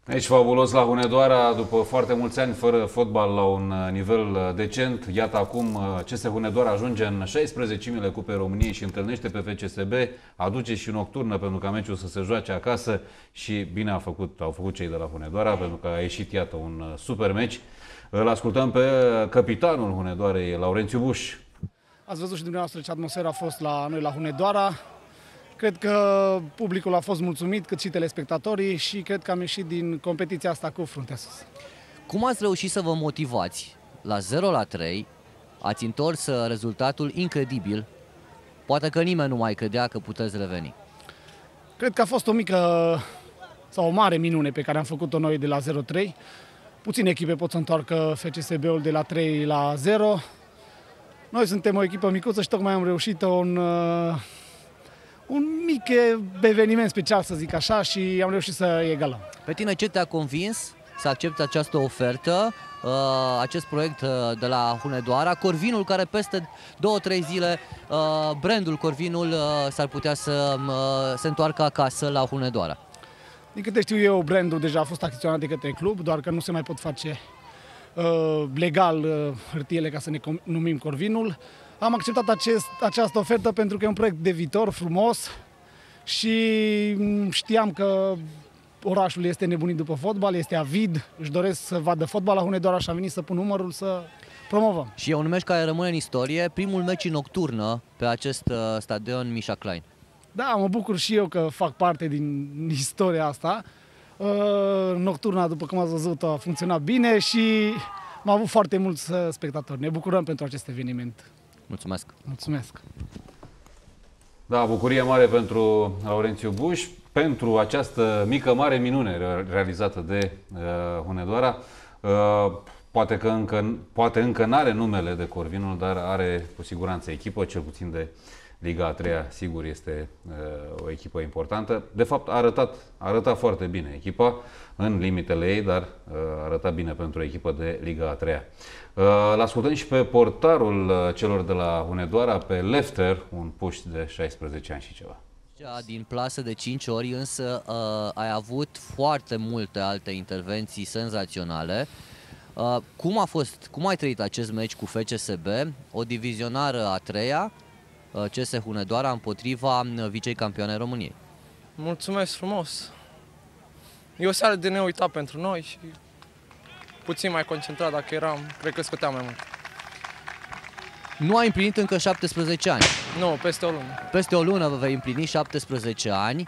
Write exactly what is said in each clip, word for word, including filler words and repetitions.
Aici fabulos la Hunedoara, după foarte mulți ani fără fotbal la un nivel decent. Iată acum C S Hunedoara ajunge în șaisprezecimile Cupei României și întâlnește pe F C S B, aduce și nocturnă pentru ca meciul să se joace acasă și bine a făcut, au făcut cei de la Hunedoara pentru că a ieșit, iată, un super meci. Îl ascultăm pe capitanul Hunedoarei, Laurențiu Buș. Ați văzut și dumneavoastră ce atmosferă a fost la noi la Hunedoara. Cred că publicul a fost mulțumit, cât și telespectatorii, și cred că am ieșit din competiția asta cu fruntea sus. Cum ați reușit să vă motivați? La zero la trei ați întors rezultatul incredibil. Poate că nimeni nu mai credea că puteți reveni. Cred că a fost o mică sau o mare minune pe care am făcut-o noi de la zero trei. Puține echipe pot să întoarcă F C S B-ul de la trei la zero. Noi suntem o echipă micuță și tocmai am reușit un... un mic eveniment special, să zic așa, și am reușit să egalăm. Pe tine ce te-a convins să accepti această ofertă, acest proiect de la Hunedoara, Corvinul, care peste două trei zile, brandul Corvinul s-ar putea să se întoarcă acasă la Hunedoara? Din câte știu eu, brandul deja a fost achiziționat de către club, doar că nu se mai pot face uh, legal uh, hârtiele ca să ne numim Corvinul. Am acceptat acest, această ofertă pentru că e un proiect de viitor frumos și știam că orașul este nebunit după fotbal, este avid, își doresc să vadă fotbal la Hunedoara și am venit să pun numărul să promovăm. Și e un meci care rămâne în istorie, primul meci nocturnă pe acest stadion Misha Klein. Da, mă bucur și eu că fac parte din istoria asta. Nocturna, după cum ați văzut, a funcționat bine și am avut foarte mulți spectatori. Ne bucurăm pentru acest eveniment. Mulțumesc! Mulțumesc! Da, bucurie mare pentru Laurențiu Buș, pentru această mică mare minune realizată de uh, Hunedoara. Uh, poate că încă, poate încă n-are numele de Corvinul, dar are cu siguranță echipă, cel puțin de Liga a treia, sigur, este uh, o echipă importantă. De fapt, a arătat, a arătat foarte bine echipa, în limitele ei, dar uh, a arătat bine pentru o echipă de Liga a treia. Uh, L-ascultăm și pe portarul uh, celor de la Hunedoara, pe Lefter, un puști de șaisprezece ani și ceva. Din plasă de cinci ori, însă uh, ai avut foarte multe alte intervenții senzaționale. Uh, cum a fost, cum ai trăit acest meci cu F C S B, o divizionară a treia, uh, C S Hunedoara împotriva vicei campioane României? Mulțumesc frumos! E o seară de neuitat pentru noi și puțin mai concentrat, dacă eram, cred că scăteam mai mult. Nu ai împlinit încă șaptesprezece ani. Nu, peste o lună. Peste o lună vei împlini șaptesprezece ani.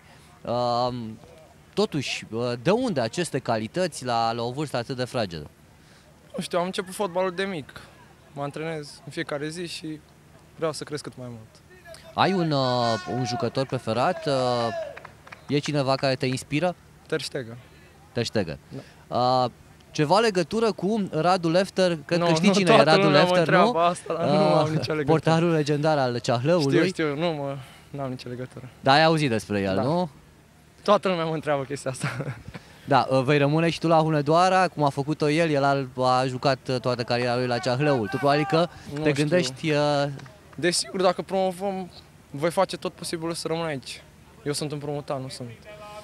Totuși, de unde aceste calități la, la o vârstă atât de fragedă? Nu știu, am început fotbalul de mic. Mă antrenez în fiecare zi și vreau să cresc cât mai mult. Ai un, un jucător preferat? E cineva care te inspiră? Ter Stegen. Ter Stegen. Da. Ceva legătură cu Radu Lefter? Cred no, că știi nu, cine e Radu Lefter, nu? Asta, uh, nu am nicio legătură. Portarul legendar al Ceahlăului. Știu, știu, nu mă, n-am nicio legătură. Da, ai auzit despre el, da. Nu? Toată lumea mă întreabă chestia asta. Da, vei rămâne și tu la Hunedoara, cum a făcut-o el, el a, a jucat toată cariera lui la Ceahlăul. Tu probabil că nu te știu. gândești... Uh... Desigur, dacă promovăm, voi face tot posibilul să rămân aici. Eu sunt împrumutat, nu sunt.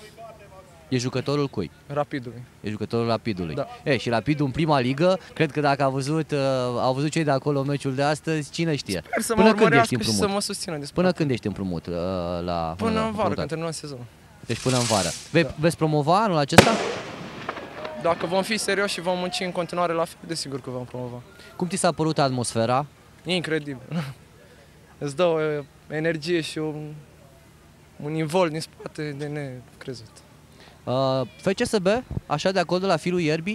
E jucătorul cui? Rapidului. E jucătorul Rapidului. Da. E, și Rapidul în prima ligă, cred că dacă au văzut, uh, au văzut cei de acolo meciul de astăzi, cine știe? Sper să Până mă când ești împrumut? Și să mă susțină de Până când ești împrumut uh, la Până la, în vară, când terminăm sezonul. Deci până în vară. Ve, da. Veți promova anul acesta? Dacă vom fi serioși și vom munci în continuare la fel, desigur că vom promova. Cum ți s-a părut atmosfera? E incredibil. Îți dă o energie și un, un invol din spate de necrezut. Uh, F C S B, așa de acolo la firul ierbii?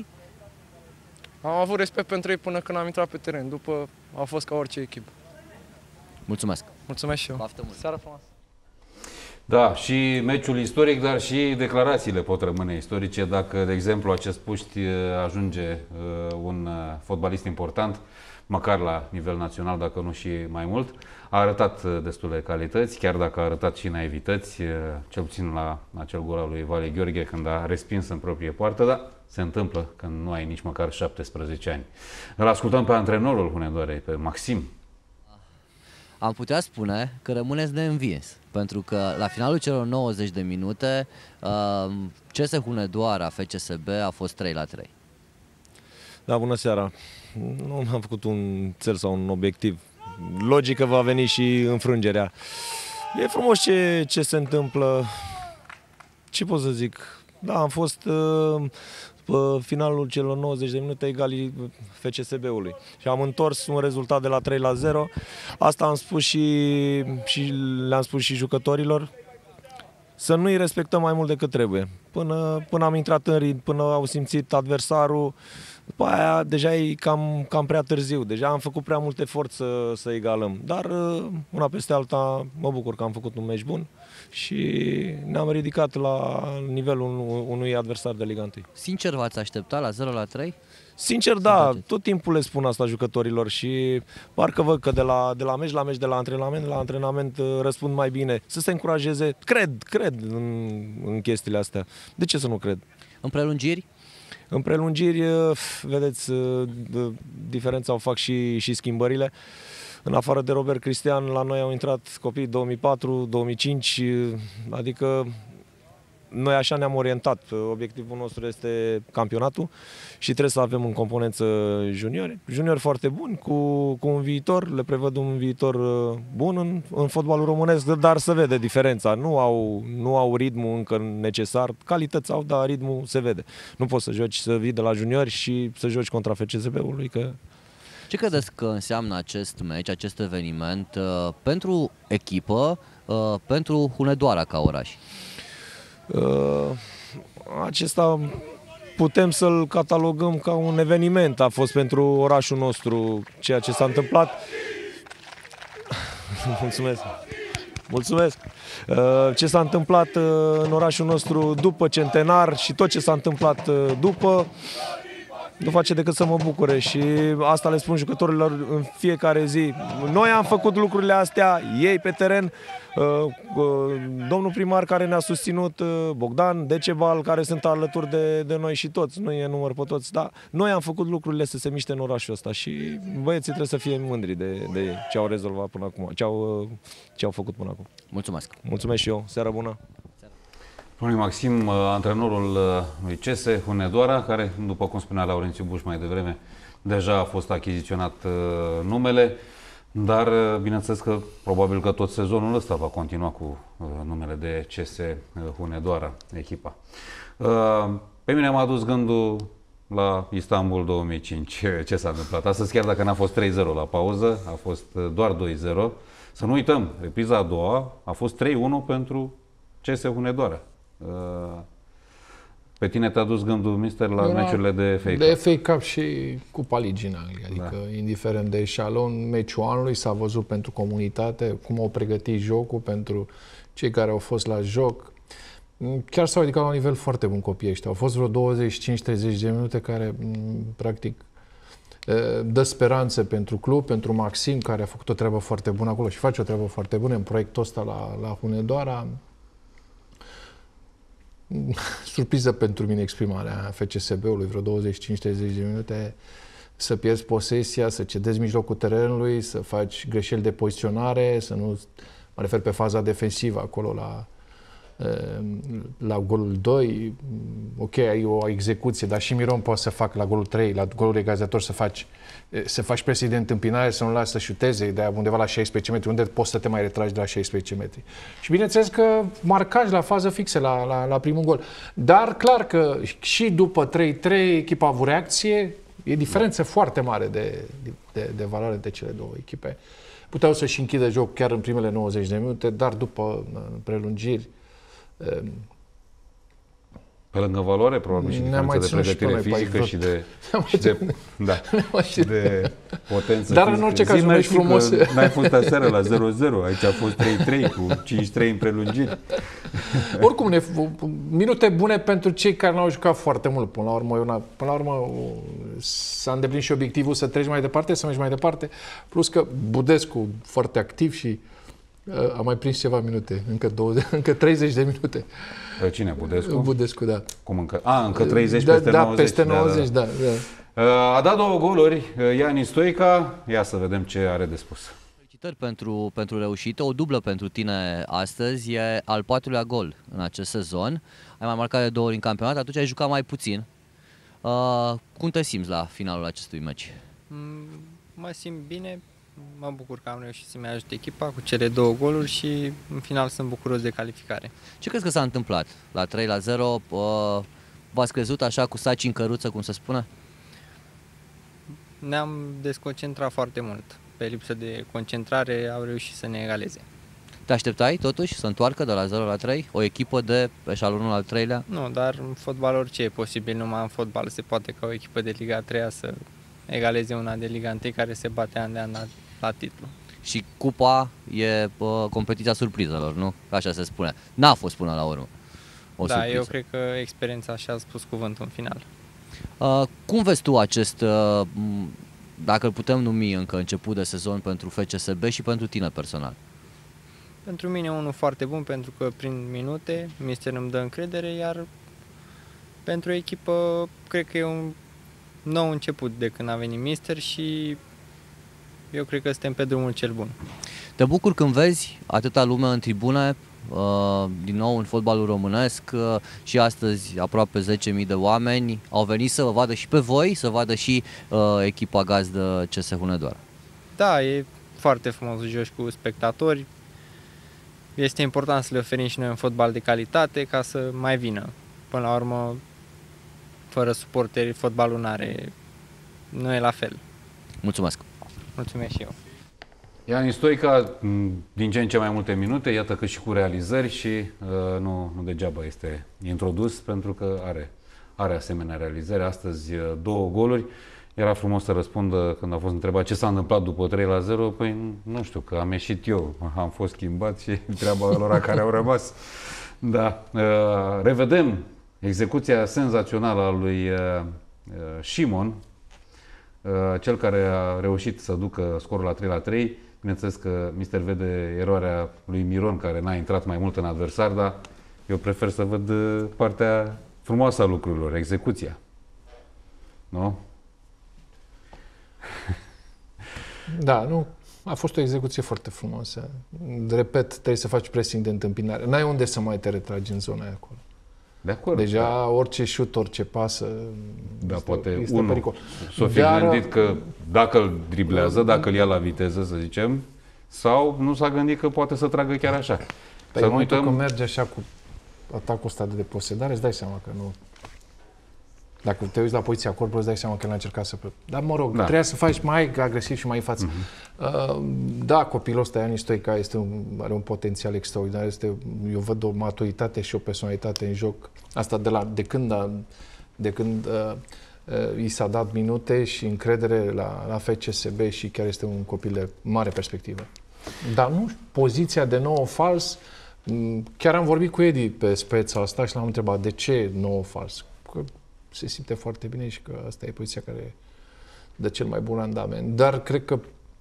Am avut respect pentru ei până când am intrat pe teren, după a fost ca orice echipă. Mulțumesc! Mulțumesc și eu! Baftă mult! Seara frumoasă! Da, și meciul istoric, dar și declarațiile pot rămâne istorice dacă, de exemplu, acest puști ajunge uh, un uh, fotbalist important, măcar la nivel național, dacă nu și mai mult. A arătat destule calități, chiar dacă a arătat și naivități, cel puțin la acel gol al lui Vale Gheorghe, când a respins în proprie poartă, dar se întâmplă când nu ai nici măcar șaptesprezece ani. Îl ascultăm pe antrenorul Hunedoarei, pe Maxim. am putea spune că rămâneți neînvins, pentru că la finalul celor nouăzeci de minute uh, C S Hunedoara F C S B a fost trei la trei. Da, bună seara. Nu am făcut un cel sau un obiectiv. Logic că va veni și înfrângerea. E frumos ce, ce se întâmplă. Ce pot să zic? Da, am fost uh, pe finalul celor nouăzeci de minute egali F C S B-ului. Și am întors un rezultat de la trei la zero. Asta am spus și, și le-am spus și jucătorilor. Să nu-i respectăm mai mult decât trebuie. Până, până am intrat în ritm, până au simțit adversarul, după aia deja e cam, cam prea târziu. Deja am făcut prea mult efort să, să egalăm. Dar una peste alta mă bucur că am făcut un meci bun și ne-am ridicat la nivelul unui adversar de Liga unu. Sincer, v-ați așteptat la zero la trei? Sincer, da, tot timpul le spun asta jucătorilor și parcă văd că de la, de la meci la meci, de la antrenament la antrenament răspund mai bine. Să se încurajeze. Cred, cred în, în chestiile astea. De ce să nu cred? În prelungiri? În prelungiri, vedeți, diferența o fac și, și schimbările. În afară de Robert Cristian, la noi au intrat copii două mii patru, două mii cinci, adică noi așa ne-am orientat. Obiectivul nostru este campionatul și trebuie să avem în componență juniori. Juniori foarte buni, cu, cu un viitor, le prevăd un viitor bun în, în fotbalul românesc, dar se vede diferența. Nu au, nu au ritmul încă necesar, calități au, dar ritmul se vede. Nu poți să joci, să vii de la juniori și să joci contra F C S B-ului, că... Ce credeți că înseamnă acest meci, acest eveniment uh, pentru echipă, uh, pentru Hunedoara ca oraș? Uh, acesta putem să-l catalogăm ca un eveniment. A fost pentru orașul nostru ceea ce s-a întâmplat. Mulțumesc. Mulțumesc. Uh, ce s-a întâmplat uh, în orașul nostru după centenar și tot ce s-a întâmplat uh, după nu face decât să mă bucure și asta le spun jucătorilor în fiecare zi. Noi am făcut lucrurile astea, ei pe teren, domnul primar care ne-a susținut, Bogdan, Decebal, care sunt alături de, de noi și toți, nu e număr pe toți, dar noi am făcut lucrurile să se miște în orașul ăsta și băieții trebuie să fie mândri de, de ce au rezolvat până acum, ce au, ce au făcut până acum. Mulțumesc! Mulțumesc și eu, seară bună! Domnul Maxim, antrenorul lui C S Hunedoara, care, după cum spunea Laurențiu Buș mai devreme, deja a fost achiziționat numele, dar bineînțeles că probabil că tot sezonul ăsta va continua cu numele de C S Hunedoara, echipa. Pe mine m-a dus gândul la Istanbul două mii cinci. Ce s-a întâmplat? Astăzi, chiar dacă n-a fost trei zero la pauză, a fost doar doi zero. Să nu uităm, repriza a doua a fost trei unu pentru C S Hunedoara. Pe tine te-a dus gândul, mister, la Era meciurile de F A Cup. De F A Cup și Cupa Ligii în Anglia. Adică, da. Indiferent de eșalon, meciul anului s-a văzut pentru comunitate, cum au pregătit jocul, pentru cei care au fost la joc. Chiar s-au ridicat la un nivel foarte bun copiii ăștia. Au fost vreo douăzeci și cinci treizeci de minute care, practic, dă speranțe pentru club, pentru Maxim, care a făcut o treabă foarte bună acolo și face o treabă foarte bună în proiectul ăsta la, la Hunedoara. Surpriză pentru mine exprimarea F C S B-ului, vreo douăzeci și cinci treizeci de minute, să pierzi posesia, să cedezi mijlocul terenului, să faci greșeli de poziționare, să nu, mă refer pe faza defensivă acolo la, la golul doi, ok, ai o execuție, dar și Miron poate să facă la golul trei, la golul egalizator să faci să faci presiune de întâmpinare, să nu lași să șuteze de undeva la șaisprezece metri, unde poți să te mai retragi de la șaisprezece metri. Și bineînțeles că marcaj la fază fixă la, la, la primul gol. Dar clar că și după trei trei echipa a avut reacție, e diferență da. foarte mare de, de, de valoare de cele două echipe. Puteau să-și închidă jocul chiar în primele nouăzeci de minute, dar după prelungiri pe lângă valoare, probabil și diferență de pregătire și fizică și de, și de, da, și de potență. Dar în orice caz, un meci frumos. N-ai fost aseară la zero zero, aici a fost trei trei cu cinci trei în prelungiri. Oricum, ne, minute bune pentru cei care n-au jucat foarte mult. Până la urmă, una, până la urmă s-a îndeplinit și obiectivul să treci mai departe, să mergi mai departe. Plus că Budescu, foarte activ și a mai prins ceva minute, încă, douăzeci, încă treizeci de minute. Cine, Budescu? Budescu, da. Cum încă? A, încă treizeci da, peste da, nouăzeci. Peste nouăzeci, da, da. da. A dat două goluri Iani Stoica. Ia să vedem ce are de spus. Felicitări pentru, pentru reușită, o dublă pentru tine astăzi, e al patrulea gol în acest sezon. Ai mai marcat de două ori în campionat, atunci ai jucat mai puțin. Uh, cum te simți la finalul acestui meci? Mm, Mă simt bine, mă bucur că am reușit să-mi ajut echipa cu cele două goluri și în final sunt bucuros de calificare. Ce crezi că s-a întâmplat? La trei la zero, uh, v-ați crezut așa cu saci în căruță, cum se spune? Ne-am desconcentrat foarte mult. Pe lipsă de concentrare au reușit să ne egaleze. Te așteptai totuși să întoarcă de la zero la trei? O echipă de eșalonul al treilea? Nu, dar în fotbal orice e posibil, numai în fotbal se poate ca o echipă de Liga a treia să egaleze una de Liga unu care se bate an de an la, la titlu. Și cupa e uh, competiția surprizelor, nu? Așa se spune. N-a fost până la urmă o da, surpriză. eu cred că experiența așa a spus cuvântul în final. Uh, cum vezi tu acest, uh, dacă îl putem numi încă început de sezon pentru F C S B și pentru tine personal? Pentru mine unul foarte bun, pentru că prin minute mister îmi dă încredere, iar pentru echipă cred că e un nou început de când a venit mister și eu cred că suntem pe drumul cel bun. Te bucur când vezi atâta lume în tribune, uh, din nou în fotbalul românesc, uh, și astăzi aproape zece mii de oameni au venit să vă vadă și pe voi, să vadă și uh, echipa gazdă C S Hunedoara. Da, e foarte frumos să joci cu spectatori. Este important să le oferim și noi un fotbal de calitate ca să mai vină. Până la urmă, fără suporteri, fotbalul n-are, nu e la fel. Mulțumesc! Mulțumesc și eu! Iani Stoica, din ce în ce mai multe minute, iată că și cu realizări și uh, nu, nu degeaba este introdus, pentru că are, are asemenea realizări. Astăzi două goluri. Era frumos să răspundă când a fost întrebat ce s-a întâmplat după trei la zero. Păi nu știu, că am ieșit eu, am fost schimbat și treaba lor care au rămas. Da. Uh, revedem execuția senzațională a lui uh, Șimon, uh, cel care a reușit să ducă scorul la trei la trei. Bineînțeles că mister vede eroarea lui Miron, care n-a intrat mai mult în adversar, dar eu prefer să văd partea frumoasă a lucrurilor, execuția. Nu? Da, nu, a fost o execuție foarte frumoasă. Repet, trebuie să faci pressing de întâmpinare. N-ai unde să mai te retragi în zona aia acolo. De acord. Deja da. orice șut, orice pasă, da, este, poate este unul pericol. s-o fi Dar, gândit că dacă îl driblează, dacă îl ia la viteză, să zicem, sau nu s-a gândit că poate să tragă chiar așa. Pe în momentul uităm... că merge așa cu atacul ăsta de deposedare, îți dai seama că nu... Dacă te uiți la poziția corpului, îți dai seama că el a încercat să... Dar mă rog, da. Trebuia să faci mai agresiv și mai în față. Uh-huh. Uh, da, copilul ăsta, Iani Stoica, este un, are un potențial extraordinar. Este, eu văd o maturitate și o personalitate în joc. Asta de, la, de când, a, de când uh, uh, i s-a dat minute și încredere la, la F C S B și chiar este un copil de mare perspectivă. Dar nu, poziția de nouă fals, chiar am vorbit cu Edi pe speța asta și l-am întrebat de ce nouă fals. Că se simte foarte bine și că asta e poziția care dă cel mai bun randament. Dar cred că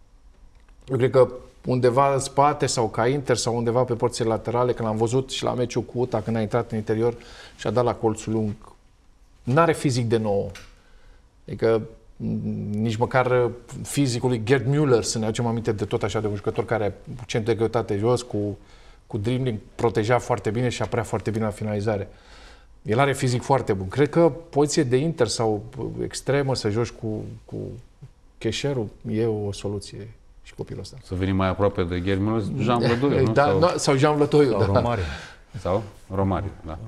eu cred că undeva în spate sau ca Inter sau undeva pe porțile laterale, când l-am văzut și la meciul cu U T A, când a intrat în interior și a dat la colțul lung, n-are fizic de nouă. Adică nici măcar fizicul lui Gerd Müller, să ne aducem aminte de tot așa de un jucător care centru de greutate jos, cu, cu dribbling, proteja foarte bine și apărea foarte bine la finalizare. El are fizic foarte bun. Cred că poziție de Inter sau extremă, să joci cu, cu Cheșerul, e o soluție și copilul ăsta. Să venim mai aproape de Gerd Müller, Jean Vlădoiu, nu? Da, sau, no, sau Jean Vlădoiu, sau da. Romario. Sau Romario, da.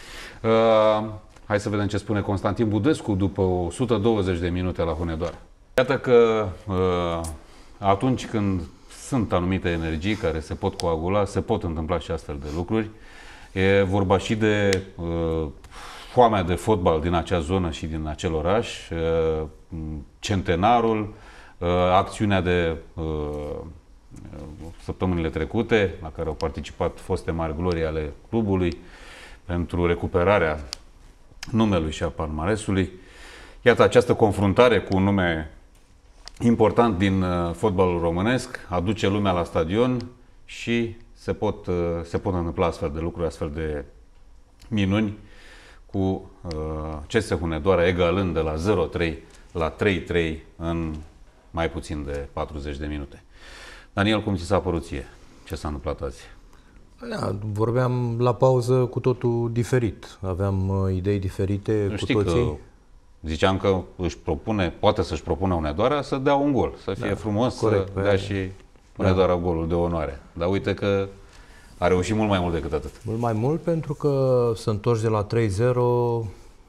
Uh, hai să vedem ce spune Constantin Budescu după o sută douăzeci de minute la Hunedoara. Iată că uh, atunci când sunt anumite energii care se pot coagula, se pot întâmpla și astfel de lucruri. E vorba și de uh, foamea de fotbal din acea zonă și din acel oraș, uh, centenarul, uh, acțiunea de uh, săptămânile trecute, la care au participat foste mari glorii ale clubului, pentru recuperarea numelui și a palmaresului. Iată, această confruntare cu un nume important din uh, fotbalul românesc aduce lumea la stadion și se pot, uh, se pot întâmpla astfel de lucruri, astfel de minuni, cu uh, C S Hunedoara egalând de la zero trei la trei trei în mai puțin de patruzeci de minute. Daniel, cum ți s-a părut ție? Ce s-a întâmplat azi? Da, vorbeam la pauză cu totul diferit. Aveam uh, idei diferite cu Știi toții. Că ziceam că își propune, poate să-și propună Hunedoara să dea un gol, să fie Da, frumos, corect, să dea și Hunedoara golul de onoare. Dar uite că a reușit mult mai mult decât atât. Mult mai mult pentru că să întorci de la trei zero uh,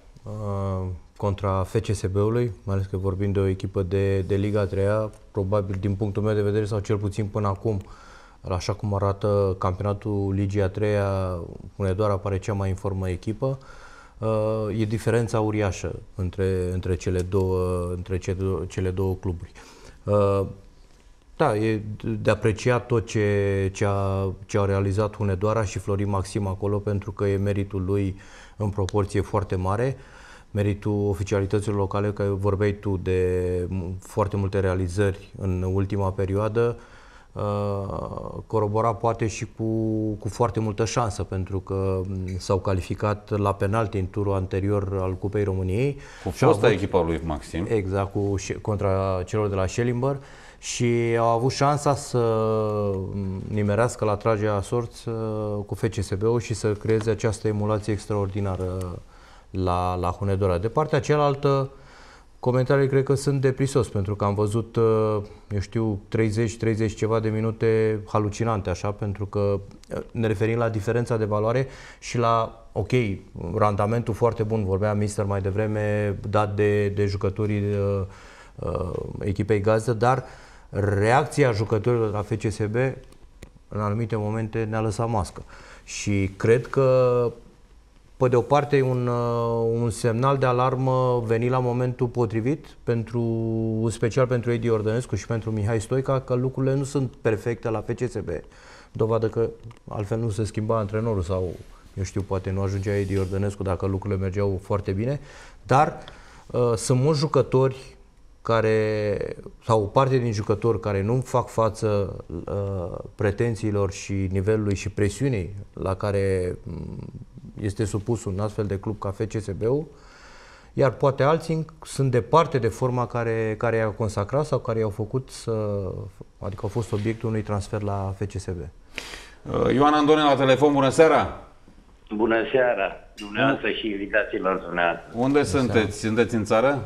contra F C S B-ului, mai ales că vorbim de o echipă de, de Liga a treia, probabil din punctul meu de vedere, sau cel puțin până acum, așa cum arată campionatul Ligii a treia, Hunedoara pare cea mai în formă echipă. Uh, e diferența uriașă între, între, cele, două, între cele, două, cele două cluburi. Uh, da, e de apreciat tot ce, ce, a, ce au realizat Hunedoara și Florin Maxim acolo, pentru că e meritul lui în proporție foarte mare. Meritul oficialităților locale, că vorbeai tu de foarte multe realizări în ultima perioadă, corobora poate și cu, cu foarte multă șansă, pentru că s-au calificat la penalti în turul anterior al Cupei României. Cu fosta echipa lui Maxim. Exact, cu, contra celor de la Schellimber, și au avut șansa să nimerească la tragerea sorți cu F C S B-ul și să creeze această emulație extraordinară la, la Hunedoara. De partea cealaltă, comentariile cred că sunt de prisos, pentru că am văzut, eu știu, treizeci treizeci ceva de minute halucinante, așa, pentru că ne referim la diferența de valoare și la, ok, randamentul foarte bun, vorbea mister mai devreme, dat de, de jucătorii uh, uh, echipei gazdă, dar reacția jucătorilor de la F C S B în anumite momente ne-a lăsat mască. Și cred că, pe de o parte, e un, un semnal de alarmă venit la momentul potrivit, pentru, în special pentru Edi Ordănescu și pentru Mihai Stoica, că lucrurile nu sunt perfecte la F C S B. Dovadă că altfel nu se schimba antrenorul sau, eu știu, poate nu ajungea Edi Ordănescu dacă lucrurile mergeau foarte bine, dar uh, sunt mulți jucători care, sau o parte din jucători care nu fac față uh, pretențiilor și nivelului și presiunii la care este supus un astfel de club ca F C S B-ul, iar poate alții sunt departe de forma care, care i-a consacrat sau care i-au făcut să, adică au fost obiectul unui transfer la F C S B. Uh, Ioan Andone la telefon, bună seara! Bună seara, dumneavoastră și invitațiilor dumneavoastră. Unde sunteți? Sunteți în țară?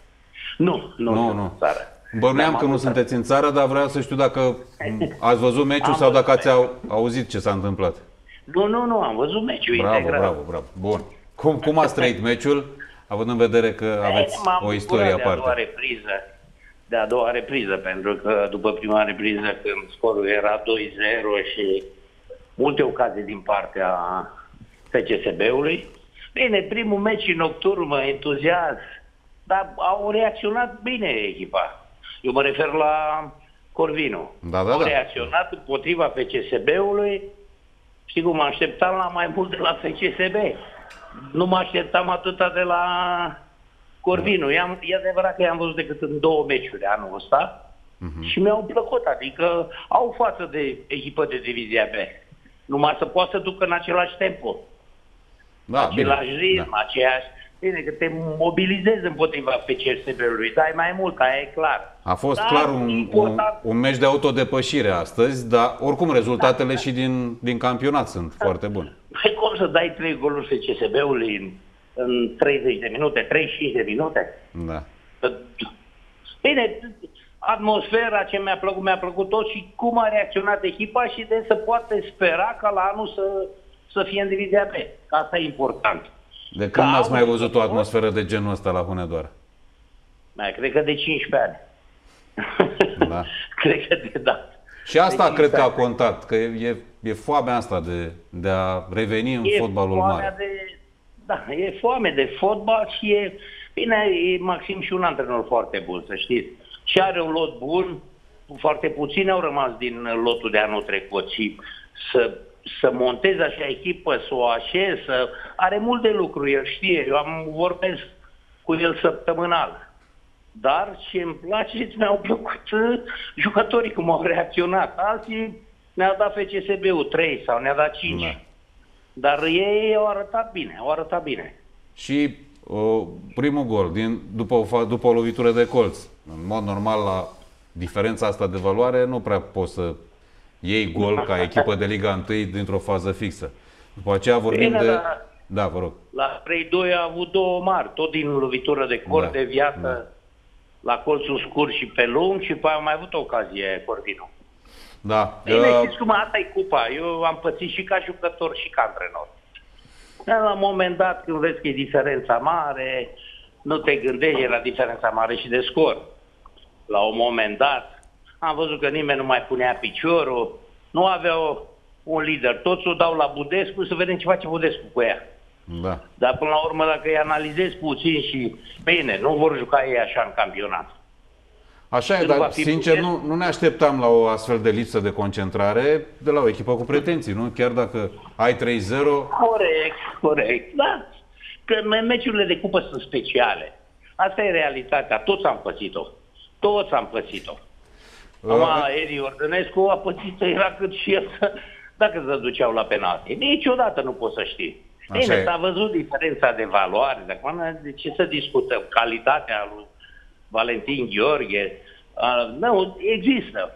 Nu, nu, nu, nu. În țară. Bănuiam că nu sunteți în țară, dar vreau să știu dacă ați văzut meciul sau dacă ați auzit ce s-a întâmplat. Nu, nu, nu, am văzut meciul bravo, integral. Bravo, bravo, bun. Cum, cum ați trăit meciul, având în vedere că aveți o istorie aparte? De a doua repriză, de a doua repriză, pentru că după prima repriză, când scorul era doi zero și multe ocazii din partea F C S B-ului, bine, primul meci nocturn, entuziasm, dar au reacționat bine echipa. Eu mă refer la Corvinu. Da, da, au da. reacționat împotriva F C S B-ului. Știi cum, mă așteptam la mai mult de la F C S B. Nu mă așteptam atâta de la Corvinu. I-am, e adevărat că i-am văzut decât în două meciuri anul ăsta uh-huh. și mi-au plăcut. Adică au față de echipă de divizia B. Numai să poată să ducă în același tempo. Da, același bine, ritm, da. aceeași... Bine, că te mobilizezi împotriva F C S B-ului, dai mai mult, aia e clar. A fost dar clar un, un, un meci de autodepășire astăzi, dar oricum rezultatele da, și din, din campionat sunt da. foarte bune. Păi cum să dai trei goluri F C S B-ului în, în treizeci de minute, treizeci și cinci de minute? Da. Bine, atmosfera ce mi-a plăcut, mi-a plăcut tot și cum a reacționat echipa și de să poate spera ca la anul să, să fie în divizia B. Asta e important. De când n-ați mai văzut o atmosferă de genul ăsta la Hunedoara? Mai, cred că de cincisprezece ani. Da. Cred că de da. Și asta cred că a contat, că e, e foamea asta de, de a reveni în e fotbalul mare. De, da, e foame de fotbal și e... Bine, e Maxim și un antrenor foarte bun, să știți. Și are un lot bun, foarte puțini au rămas din lotul de anul trecut și să... să monteze așa echipă, să o așez, să... are multe lucruri, el știe, eu am vorbesc cu el săptămânal. Dar ce îmi place, mi-au plăcut jucătorii cum au reacționat. Alții ne-au dat F C S B-ul trei sau ne-a dat cinci. Da. Dar ei au arătat bine, au arătat bine. Și uh, primul gol, din, după, o, după o lovitură de colț, în mod normal la diferența asta de valoare nu prea poți să iei gol ca echipă de Liga unu dintr-o fază fixă. După aceea vorbim Bine, de... dar Da, vă rog. la trei doi a avut două mari, tot din lovitură de cor, Da, de viață, da. la colțul scurt și pe lung și pe aia a mai avut o ocazie Corvinu. Da. Bine, uh, știți cum, asta e cupa. Eu am pățit și ca jucător și ca antrenor. Dar la un moment dat, când vezi că e diferența mare, nu te gândești, era diferența mare și de scor. La un moment dat, am văzut că nimeni nu mai punea piciorul, nu aveau un lider. Toți o dau la Budescu să vedem ce face Budescu cu ea. Da. Dar până la urmă, dacă îi analizezi puțin și, bine, nu vor juca ei așa în campionat. Așa e, Când va dar fi sincer puțin- nu, nu ne așteptam la o astfel de lipsă de concentrare de la o echipă cu pretenții, nu? Chiar dacă ai trei zero, Corect, corect, da. Că me- meciurile de cupă sunt speciale. Asta e realitatea, toți am pățit-o. Toți am pățit-o. Acum, Edi Ordănescu a pățit, era cât și el, dacă se duceau la penalti. Niciodată nu poți să știi. Așa Bine, e. s-a văzut diferența de valoare. De acum, de ce să discutăm? Calitatea lui Valentin Gheorghe, uh, nu, există.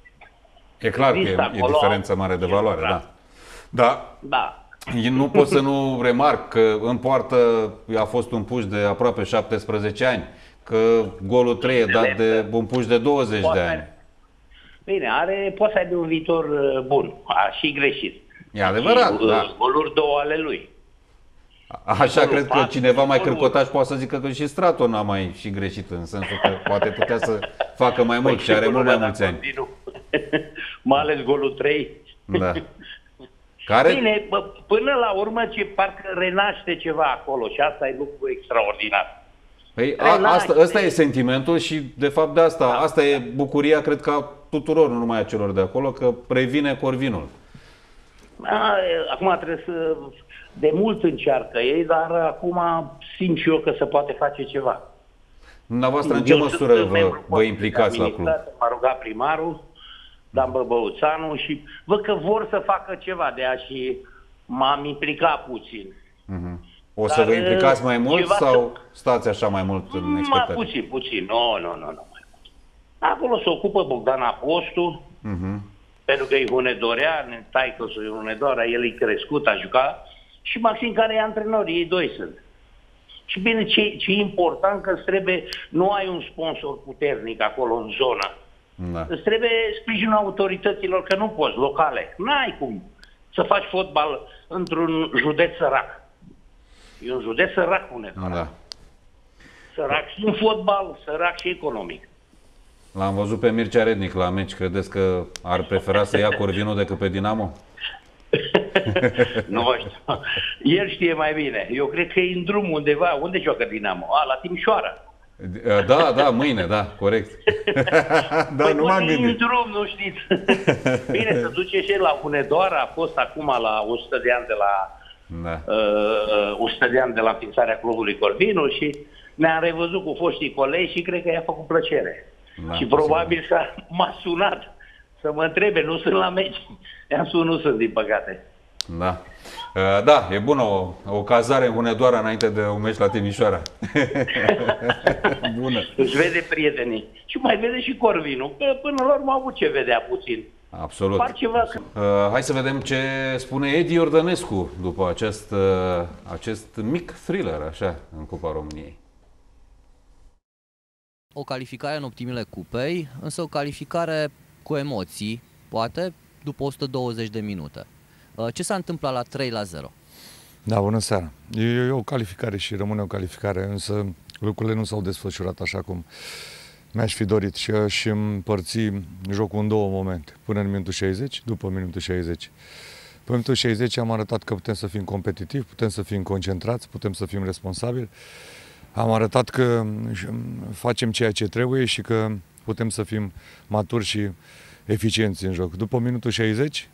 e clar că e, Există e acolo, diferență mare de valoare, da. Dar Da. nu pot să nu remarc că în poartă a fost un puș de aproape șaptesprezece ani, că golul trei e dat de un puș de douăzeci de ani. Bine, are, poate să aibă un viitor uh, bun. A și greșit. E adevărat, și, uh, da. goluri două ale lui. Așa golul cred că patru, cineva mai golul- cârcotaș poate să zică că și Straton n-a mai și greșit, în sensul că poate putea să facă mai mult și are sigur, mult mai dar mulți ani. continuu. Mai ales golul trei. Da. Care? Bine, bă, până la urmă ce parcă renaște ceva acolo și asta e lucru extraordinar. Păi, a, asta, ăsta e sentimentul și, de fapt, de asta, Da. asta e bucuria, cred că, a tuturor, nu numai a celor de acolo, că previne Corvinul. A, acum trebuie să... De mult încearcă ei, dar acum simt și eu că se poate face ceva. Dumneavoastră, în ce Eu măsură sunt vă, membru vă implicați la club? administrație, M-a rugat primarul, Dan Băbăuțanu, și văd că vor să facă ceva de a și m-am implicat puțin. O să Dar, vă implicați mai mult ceva sau stați așa mai mult în Mai expectativă? puțin, puțin. Nu, nu, nu, nu. Acolo se ocupă Bogdan Apostu, pentru că e hunedorean, taică-sul e hunedoara, el e crescut, a jucat, și Maxim, care e antrenor, ei doi sunt. Și bine, ce, ce e important, că îți trebuie, nu ai un sponsor puternic acolo în zonă. Da. Îți trebuie sprijinul autorităților, că nu poți, locale. N-ai cum să faci fotbal într-un județ sărac. E un județ sărac, Hunedoara. Da. Sărac și în fotbal, sărac și economic. L-am văzut pe Mircea Rednic la meci. Credeți că ar prefera să ia Corvinul decât pe Dinamo? Nu știu. El știe mai bine. Eu cred că e în drum undeva. Unde joacă Dinamo? A, la Timișoara. Da, da, mâine, da, corect. Da, Păi nu m-am poate e în gândit. drum, nu știți. Bine, se duce și el la Hunedoara. A fost acum la o sută de ani de la Da. uh, o sută de ani de la înființarea clubului Corvinu și ne-am revăzut cu foștii colegi și cred că i-a făcut plăcere. Da, și probabil că m-a sunat să mă întrebe, nu sunt la meci. I-am spus, nu sunt, din păcate. Da. Uh, Da, e bună o, o cazare în Hunedoara înainte de un meci la Timișoara. Bună. Își vede prietenii. Și mai vede și Corvinu, că până la urmă au avut ce vedea puțin. Absolut. Fac ceva că... Uh, hai să vedem ce spune Edi Ordănescu după acest, uh, acest mic thriller, așa, în Cupa României. O calificare în optimile cupei, însă o calificare cu emoții, poate, după o sută douăzeci de minute. Ce s-a întâmplat la trei la zero? Da, bună seara. E, e o calificare și rămâne o calificare, însă lucrurile nu s-au desfășurat așa cum mi-aș fi dorit și aș împărți jocul în două momente, până în minutul șaizeci, după minutul șaizeci. Pe minutul șaizeci am arătat că putem să fim competitivi, putem să fim concentrați, putem să fim responsabili. Am arătat că facem ceea ce trebuie și că putem să fim maturi și eficienți în joc. După minutul șaizeci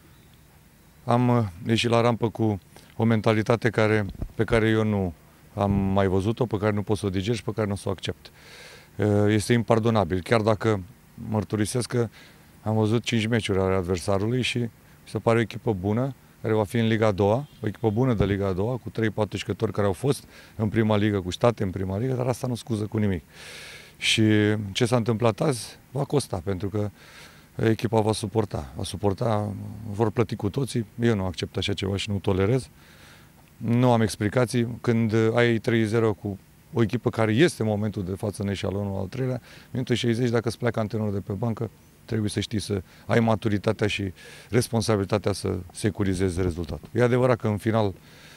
am ieșit la rampă cu o mentalitate care, pe care eu nu am mai văzut-o, pe care nu pot să o diger și pe care nu o să o accept. Este impardonabil, chiar dacă mărturisesc că am văzut cinci meciuri ale adversarului și mi se pare o echipă bună, care va fi în Liga a doua, o echipă bună de Liga a doua, cu trei patru jucători care au fost în prima ligă, cu state în prima ligă, dar asta nu scuză cu nimic. Și ce s-a întâmplat azi va costa, pentru că echipa va suporta. Va suporta, vor plăti cu toții. Eu nu accept așa ceva și nu tolerez. Nu am explicații. Când ai trei zero cu o echipă care este în momentul de față în eșalonul al treilea, minutul șaizeci, dacă îți pleacă antrenorul de pe bancă, trebuie să știi să ai maturitatea și responsabilitatea să securizezi rezultatul. E adevărat că în final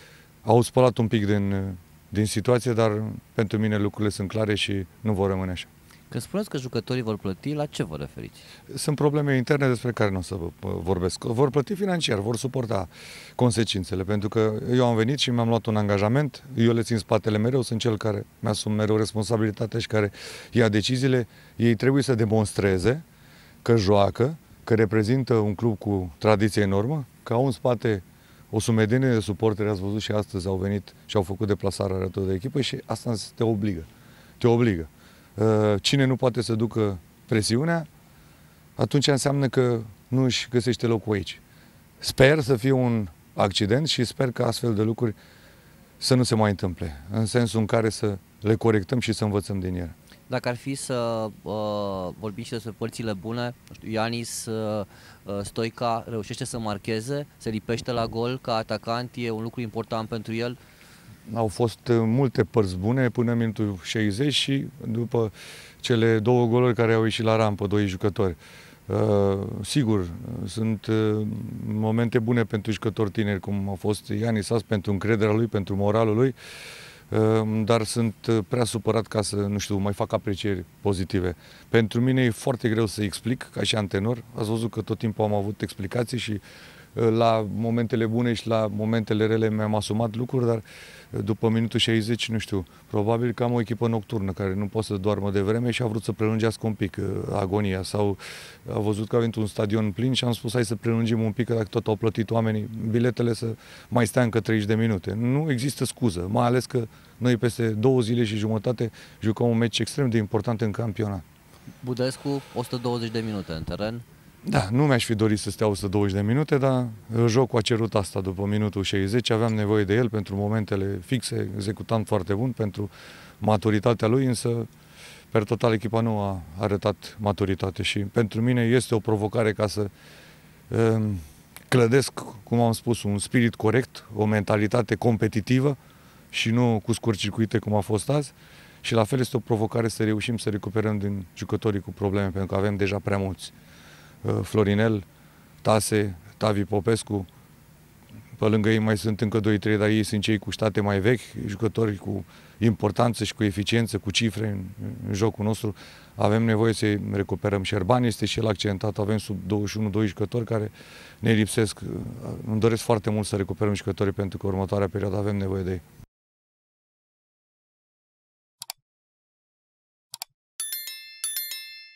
au spălat un pic din, din situație, dar pentru mine lucrurile sunt clare și nu vor rămâne așa. Când spuneți că jucătorii vor plăti, la ce vă referiți? Sunt probleme interne despre care nu o să vorbesc. Vor plăti financiar, vor suporta consecințele, pentru că eu am venit și mi-am luat un angajament, eu le țin spatele mereu, sunt cel care mi-asum mereu responsabilitatea și care ia deciziile. Ei trebuie să demonstreze că joacă, că reprezintă un club cu tradiție enormă, că au în spate o sumedenie de suporteri, ați văzut și astăzi au venit și au făcut deplasarea alături de echipă și asta te obligă. Te obligă. Cine nu poate să ducă presiunea, atunci înseamnă că nu își găsește locul aici. Sper să fie un accident și sper că astfel de lucruri să nu se mai întâmple, în sensul în care să le corectăm și să învățăm din ele. Dacă ar fi să uh, vorbim și despre părțile bune, nu știu, Ianis uh, Stoica reușește să marcheze, se lipește la gol ca atacant, e un lucru important pentru el? Au fost multe părți bune până în minutul șaizeci și după cele două goluri care au ieșit la rampă, doi jucători. Uh, sigur, sunt uh, momente bune pentru jucători tineri, cum a fost Ianis azi, pentru încrederea lui, pentru moralul lui, uh, dar sunt prea supărat ca să, nu știu, mai fac aprecieri pozitive. Pentru mine e foarte greu să explic, ca și antenor. Ați văzut că tot timpul am avut explicații și uh, la momentele bune și la momentele rele mi-am asumat lucruri, dar după minutul șaizeci, nu știu, probabil că am o echipă nocturnă care nu poate să doarmă de vreme și a vrut să prelungească un pic uh, agonia sau a văzut că a venit un stadion plin și am spus hai să prelungim un pic, că dacă tot au plătit oamenii biletele, să mai stea încă treizeci de minute. Nu există scuză, mai ales că noi peste două zile și jumătate jucăm un meci extrem de important în campionat. Budescu, o sută douăzeci de minute în teren. Da, nu mi-aș fi dorit să stea o sută douăzeci de minute, dar jocul a cerut asta după minutul șaizeci, aveam nevoie de el pentru momentele fixe, executant foarte bun, pentru maturitatea lui, însă per total echipa nu a arătat maturitate și pentru mine este o provocare ca să uh, clădesc, cum am spus, un spirit corect, o mentalitate competitivă și nu cu scurt-circuite cum a fost azi și la fel este o provocare să reușim să recuperăm din jucătorii cu probleme, pentru că avem deja prea mulți. Florinel, Tase, Tavi Popescu, pe lângă ei mai sunt încă doi trei, dar ei sunt cei cu state mai vechi, jucători cu importanță și cu eficiență, cu cifre în, în jocul nostru. Avem nevoie să recuperăm. Șerban este și el accentat, avem sub douăzeci și unu doi jucători care ne lipsesc. Îmi doresc foarte mult să recuperăm jucătorii pentru că următoarea perioadă avem nevoie de ei.